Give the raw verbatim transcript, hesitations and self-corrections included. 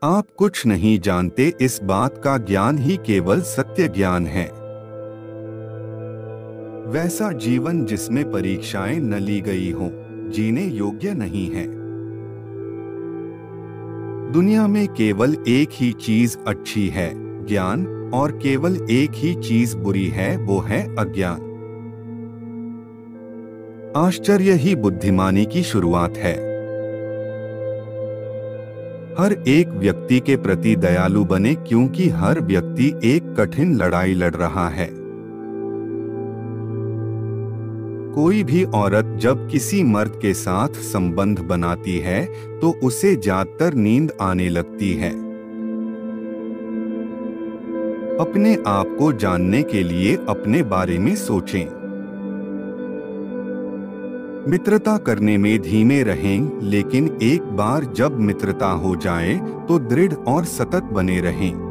आप कुछ नहीं जानते, इस बात का ज्ञान ही केवल सत्य ज्ञान है। वैसा जीवन जिसमें परीक्षाएं न ली गई हों, जीने योग्य नहीं है। दुनिया में केवल एक ही चीज अच्छी है, ज्ञान, और केवल एक ही चीज बुरी है, वो है अज्ञान। आश्चर्य ही बुद्धिमानी की शुरुआत है। हर एक व्यक्ति के प्रति दयालु बने, क्योंकि हर व्यक्ति एक कठिन लड़ाई लड़ रहा है। कोई भी औरत जब किसी मर्द के साथ संबंध बनाती है तो उसे ज्यादातर नींद आने लगती है। अपने आप को जानने के लिए अपने बारे में सोचें। मित्रता करने में धीमे रहें, लेकिन एक बार जब मित्रता हो जाए तो दृढ़ और सतत बने रहें।